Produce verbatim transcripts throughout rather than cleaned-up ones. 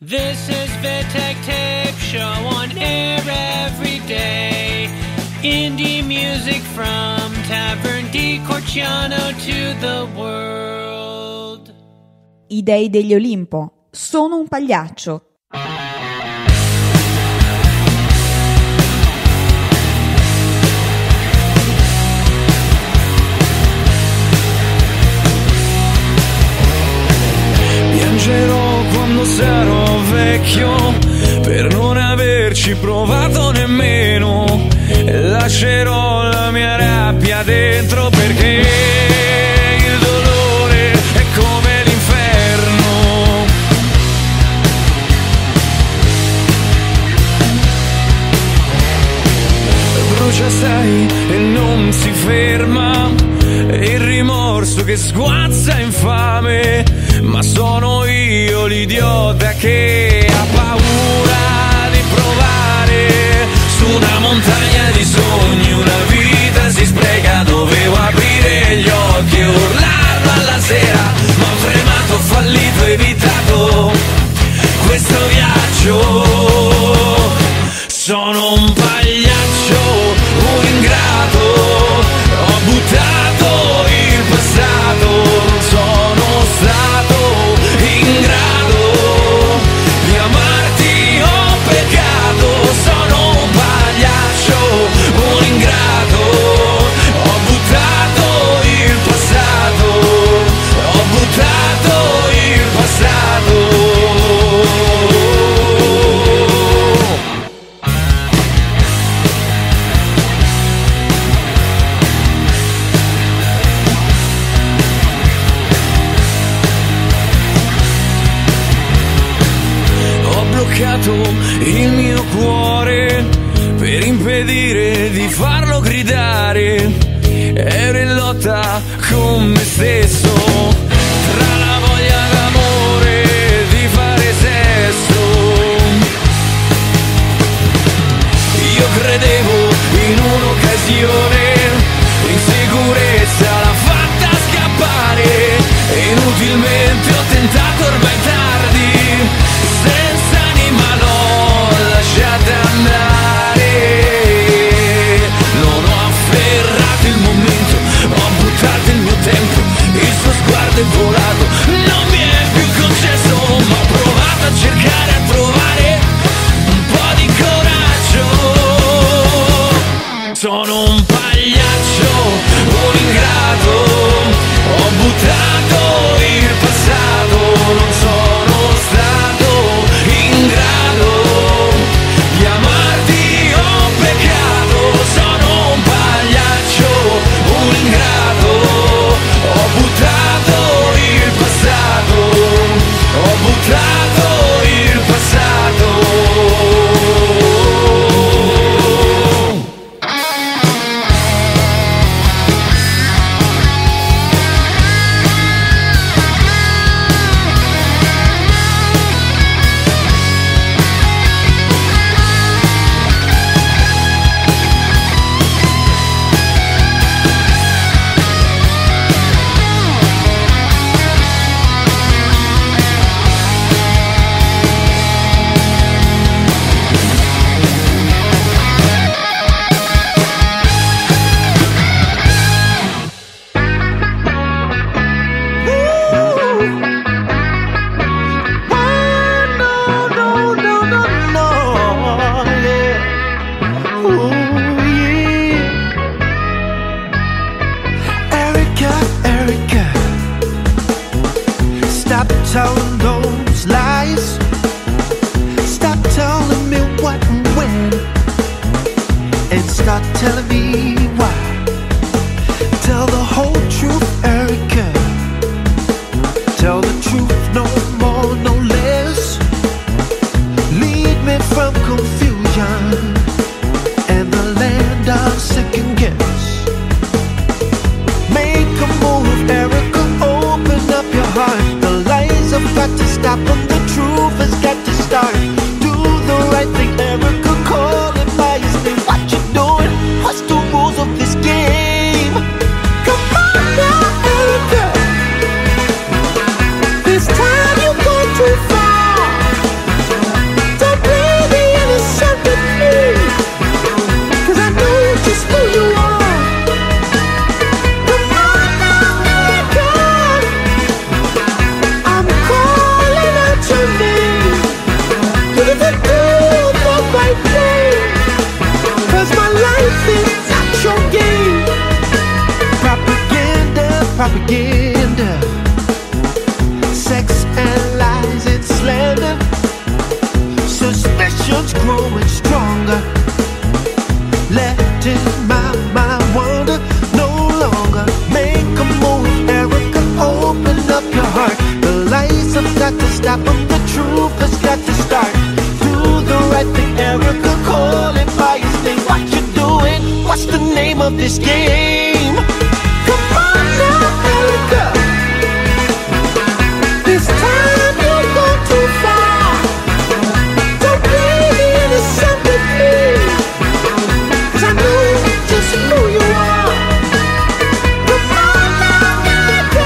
This is Vitek Tape Show on air every day. Indie music from Tavern di Corciano to the world. I dei degli Olimpo. Sono un pagliaccio. Piangerò quando sarò vecchio per non averci provato nemmeno. Lascerò la mia rabbia dentro perché il dolore è come l'inferno. Brucia sai e non si ferma, e il rimorso che sguazza infame. Ma sono io l'idiota che ha paura di provare. Su una montagna di sogni una vita si spreca. Dovevo aprire gli occhi e urlarlo alla sera, ma ho tremato, ho fallito, evitato questo viaggio. Sono un pagliaccio, un ingrato, ho buttato il passato. Sono stato in grado di amarti, ho peccato. Sono un pagliaccio, un ingrato, ho buttato il passato, ho buttato il passato. Il mio cuore per impedire di farlo gridare. Ero in lotta con me stesso, tra la voglia d'amore di fare sesso. Io credevo in un'occasione, in sicurezza l'ha fatta scappare, e inutilmente ho tentato, ormai tardi, senza anima l'ho lasciata andare. Non ho afferrato il momento, ho buttato il mio tempo, il suo sguardo è volato, non mi è più concesso, ma ho provato a cercare, a trovare un po' di coraggio. Sono un pagliaccio, un ingrato, ho buttato il passato, non sono stato in grado di amarti, ho peccato. Sono un pagliaccio, un ingrato, ho buttato il passato, ho buttato il passato. Telling those lies, stop telling me what and when, and start telling me why. Tell the whole truth, Erica. Tell the truth, no more, no less. Lead me from confusion and the land of second guess. Make a move, Erica, open up your heart. I've got to stop and the truth has got to start. Do the right thing, Erica, call it by his name. What you doing? What's stop them. The truth has got to start. Do the right thing, Erica, call it by its name. What you doing? What's the name of this game? Come on now, Erica. This time you'll go too far. Don't play the innocent with me, 'cause I know just who you are. Come on now, Erica.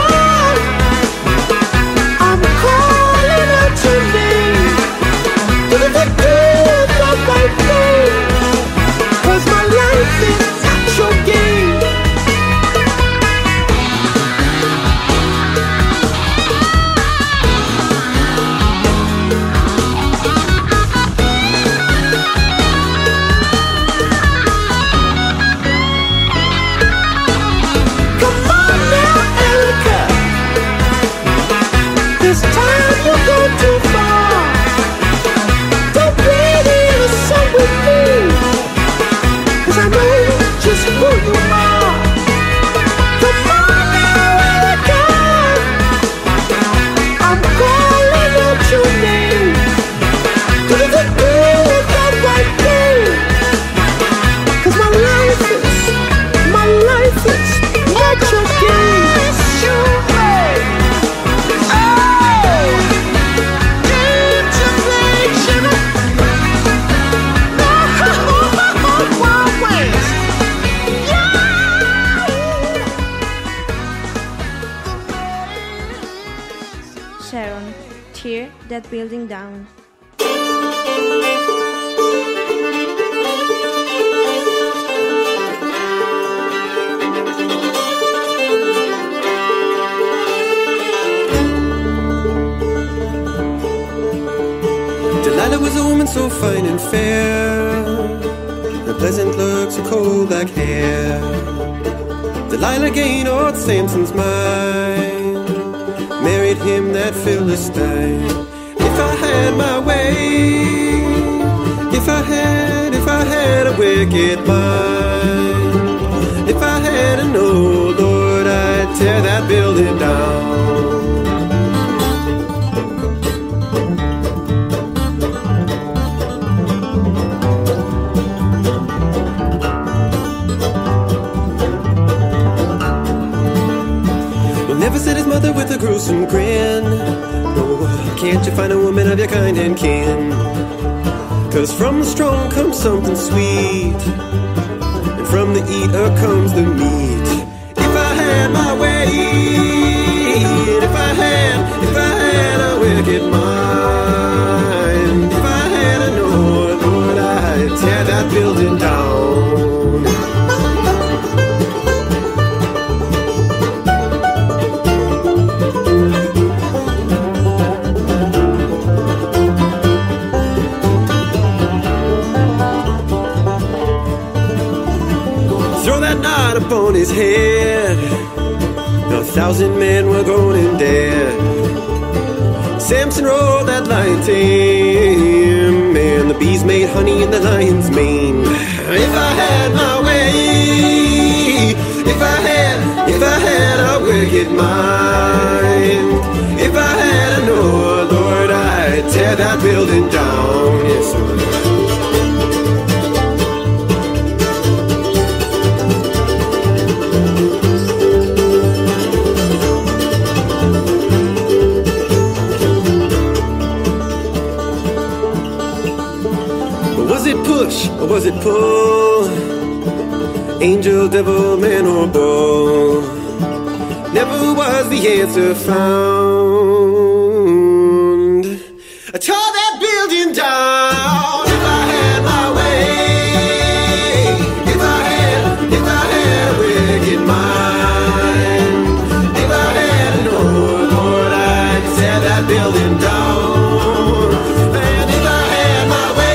I'm calling out your name. Do the good, the right thing, 'cause my life is not your game. Come on now, Erica. This time you'll go too far. Don't play the innocent with me, 'cause I know just who you are. Come on now, Erica. I'm calling out your name. Do the good, the right thing, 'cause my life is, my life is not your game. Sharon, tear that building down. Delilah was a woman so fine and fair, her pleasant looks, her coal black hair. Delilah gained old Samson's mind, married him that Philistine. If I had my way, if I had, if I had a wicked mind, if I had an old Lord, I'd tear that building down. Never said his mother with a gruesome grin, oh, can't you find a woman of your kind and kin? 'Cause from the strong comes something sweet, and from the eater comes the meat. If I had my way, if I had, if I had a wicked mind, if I had an old Lord, I'd tear that building down. Upon his head, a thousand men were going dead. Samson rolled that lion to him, and the bees made honey in the lion's mane. If I had my way, if I had, if I had a wicked mind, if I had an old Lord, I'd tear that building down. Yes, Lord. Or was it pull? Angel, devil, man, or bull? Never was the answer found. I tore that building down. If I had my way, if I had, if I had a wicked mind, if I had an old Lord, I'd tear that building down. And if I had my way,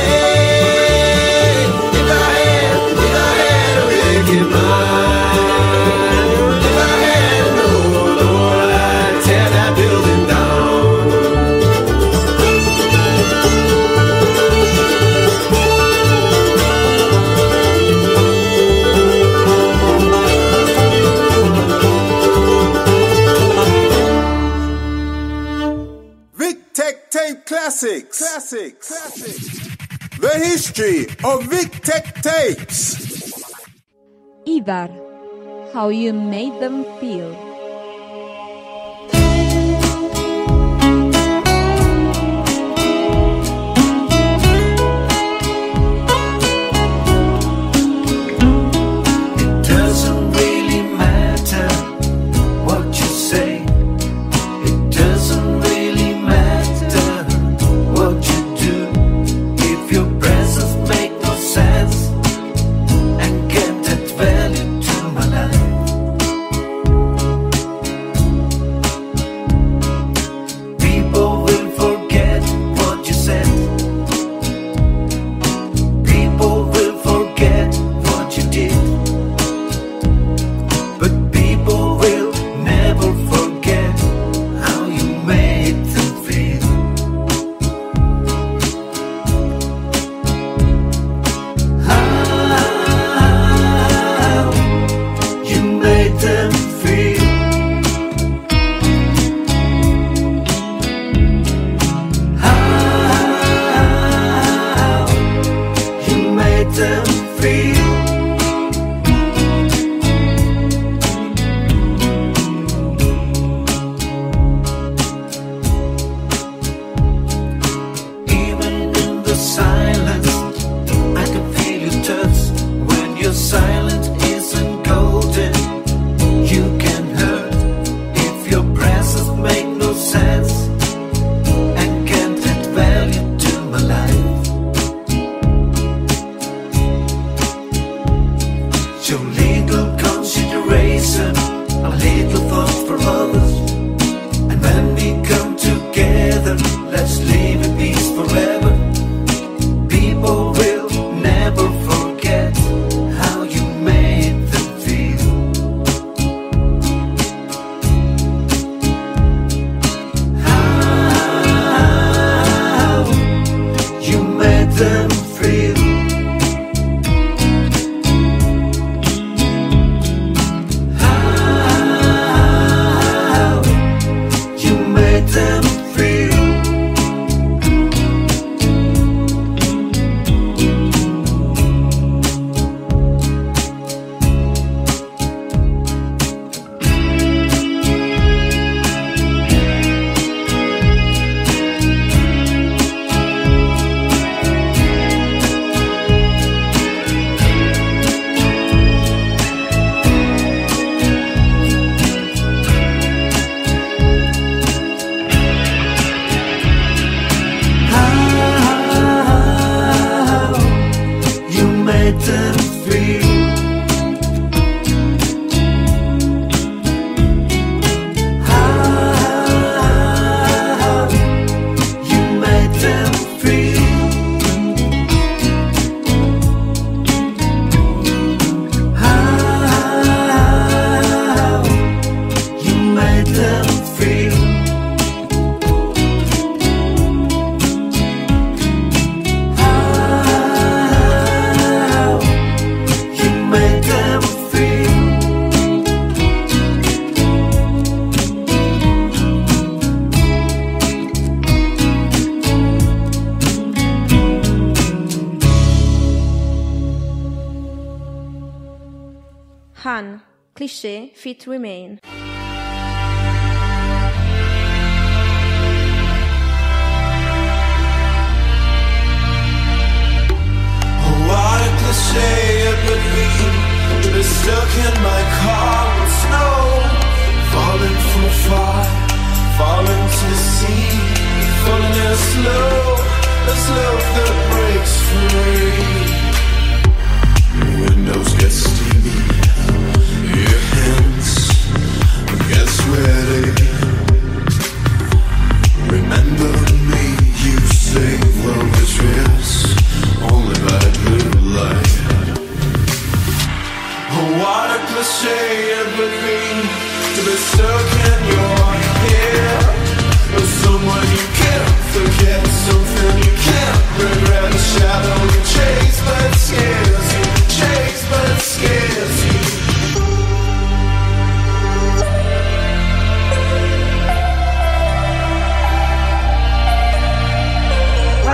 Classics. Classics. The history of Vic-Tech tapes. Ivar, how you made them feel. Han, cliché, fit remain. What a cliche it would be to be stuck in my car with snow, falling from afar, falling to the sea, falling as slow as love that breaks free. Windows get steamy, your hands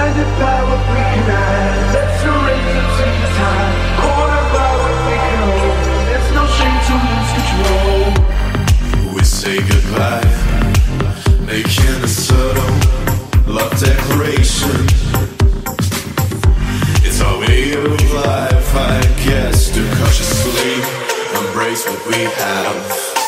blinded by what we can hide. Let's surrender to the tide. Cornered by what we can hold. There's no shame to lose control. We say goodbye, making a subtle love declaration. It's our way of life, I guess, to cautiously embrace what we have.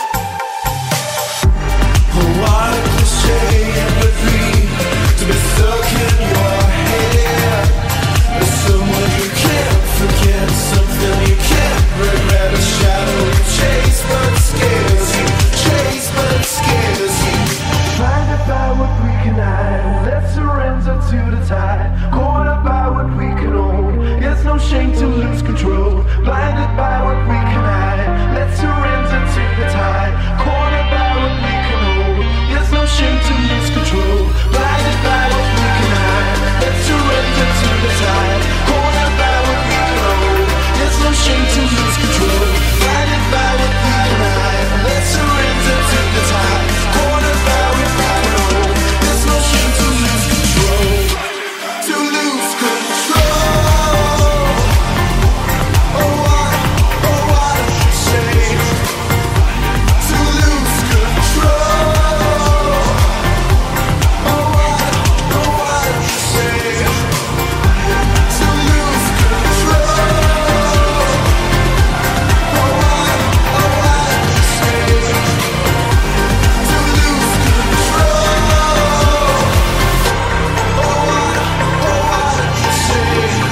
What a cliche it would be to be stuck in your head with someone you can't forget, something you can't regret, a shadow you chase but scares you, chase but scares you. Blinded by what we can hide. Let's surrender to the tide. Cornered by what we can own. It's no shame to lose control. Blinded by what we can hide. Let's surrender to the tide. Cornered by what we can own. It's no shame to lose control. Blinded by what we can hide. Let's surrender to the tide. Cornered by what we can own. It's no shame to lose control. Blinded by what we can hide. Let's surrender to the tide. Cornered by what we can own. It's no shame to lose control. To lose control. Oh what, oh what a shame. To lose control. Oh what, oh what a shame. To lose control. Oh what, oh what a shame. To lose control. Oh what, oh what a shame.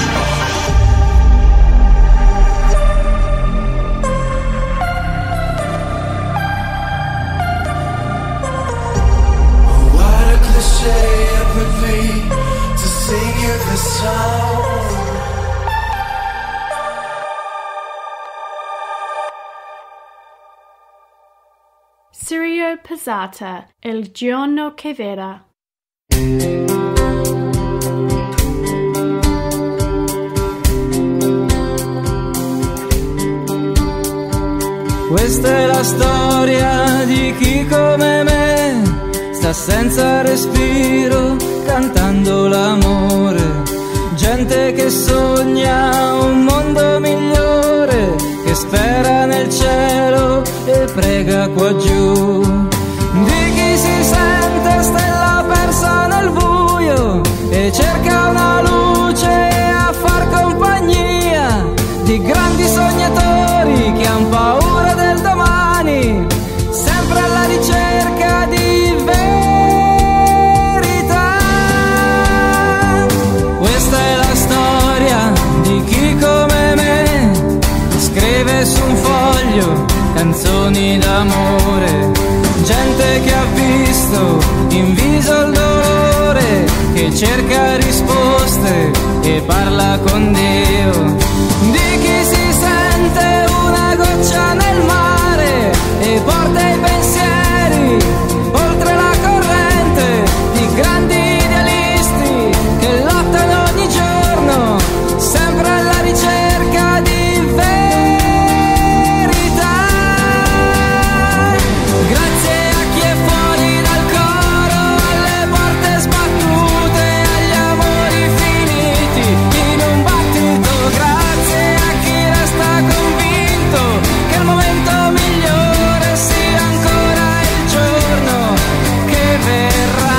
What a cliche it would be to sing you this song. Sirio Pizzata, Il giorno che verrà. Questa è la storia di chi come me sta senza respiro cantando l'amore. Gente che sogna un mondo migliore, che spera nel cielo e prega qua giù. Di chi si sente stella persa nel buio e cerca una luce a far compagnia di grandi sognatori che han paura del domani, sempre alla ricerca di verità. Questa è la storia di chi come me scrive su un foglio canzoni d'amore. Gente che ha visto in viso il dolore, che cerca risposte e parla con Dio. Di chi si sente una goccia nel mare e porta i pensieri oltre la corrente, di grandi idealisti che lottano ogni giorno sempre alla ricerca di verità. Grazie a chi è fuori dal coro, alle porte sbattute, agli amori finiti in un battito. Grazie a chi resta convinto che il momento migliore sia ancora il giorno che verrà.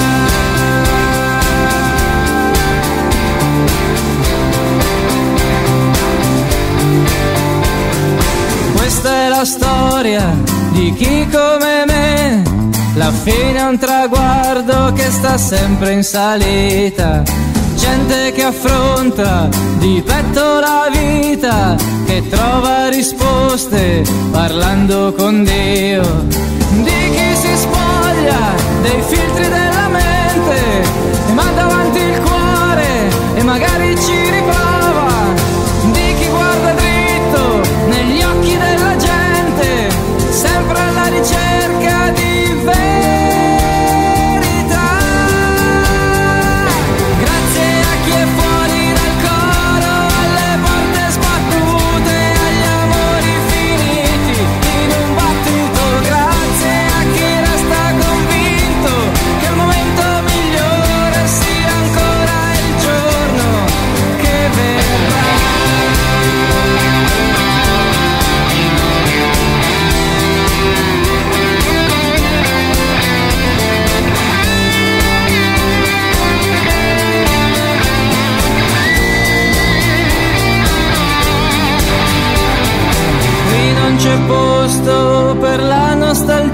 Questa è la storia di chi come me, la fine è un traguardo che sta sempre in salita. Gente che affronta di petto la vita, che trova risposte parlando con Dio. Di chi si spoglia dei filtri della mente e manda avanti il cuore e magari ci riprova. Di chi guarda dritto negli occhi della gente, sempre alla ricerca di verità. Grazie a chi è fuori dal coro, alle porte sbattute, agli amori finiti in un battito. Grazie a chi resta convinto che il momento migliore sia ancora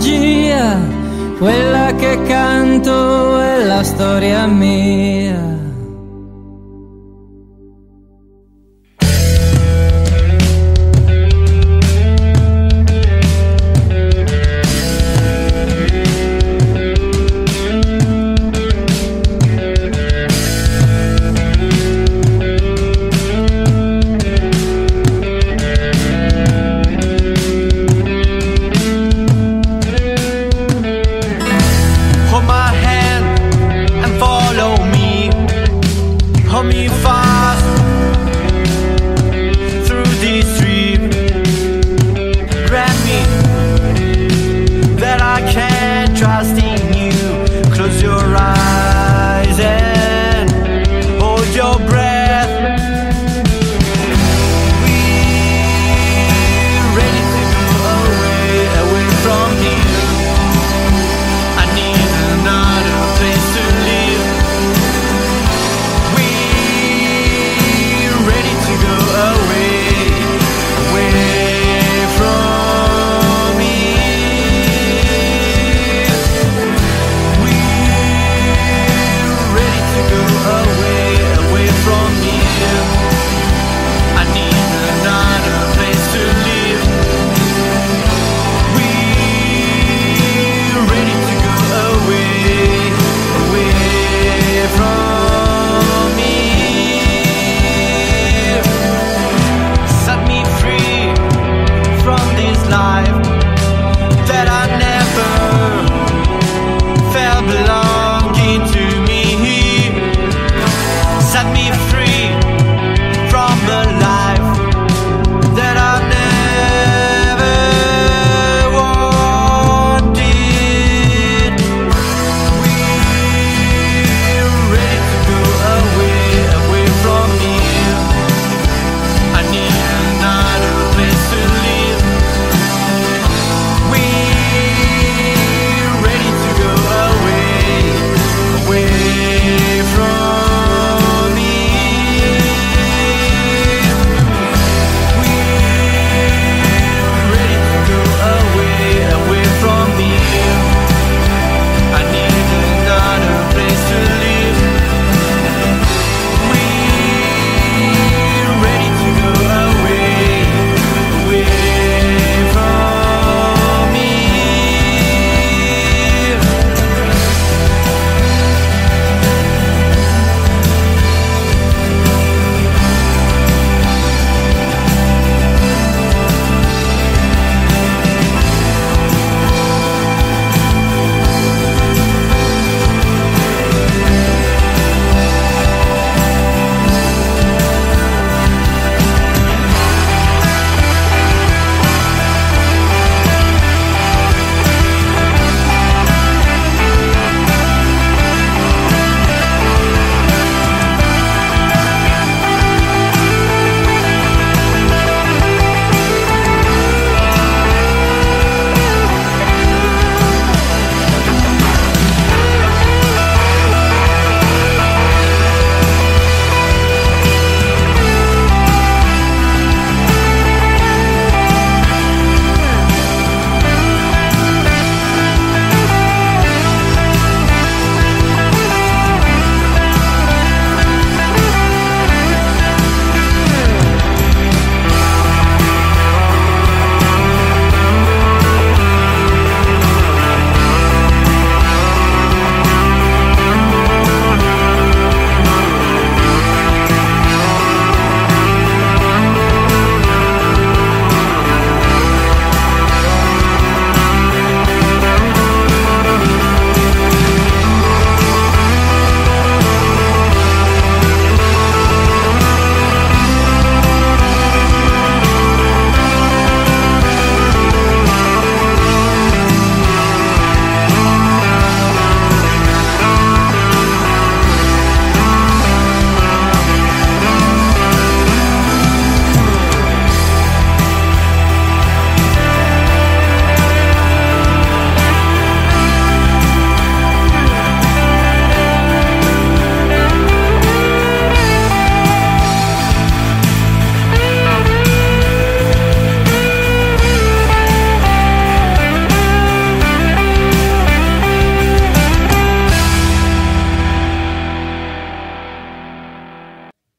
magia, quella che canto è la storia mia.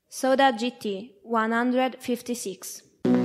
Soda G T one fifty-six.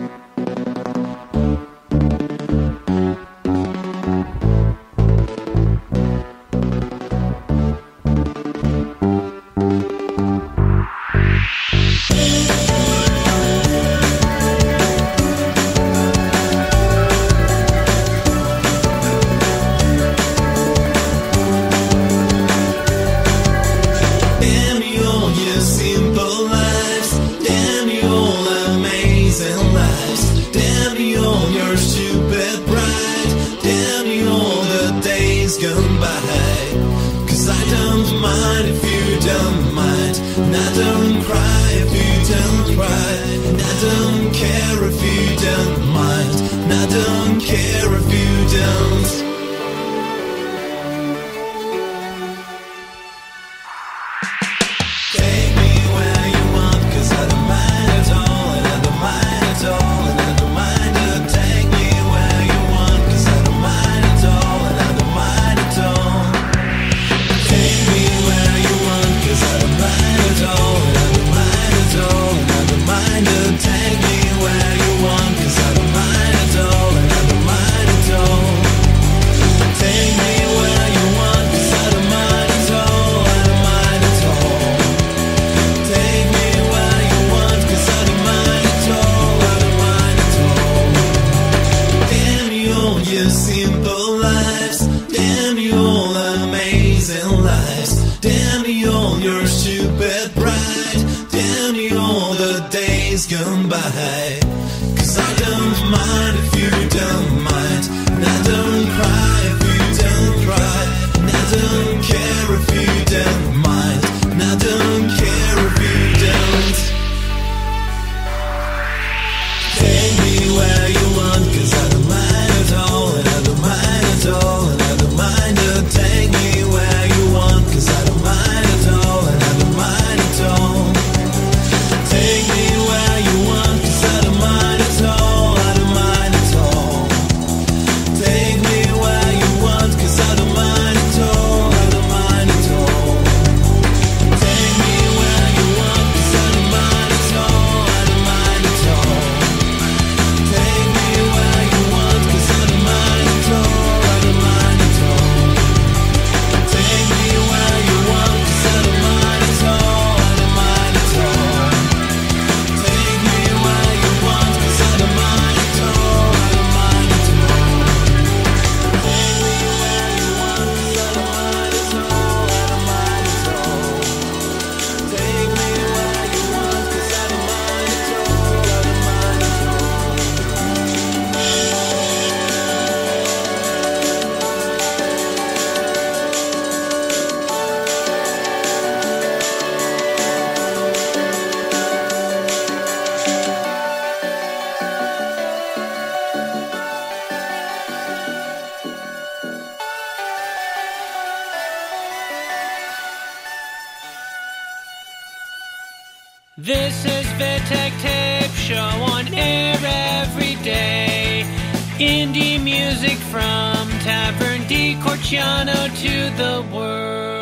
This is Vitek Tape Show on air every day. Indie music from Tavern di Corciano to the world.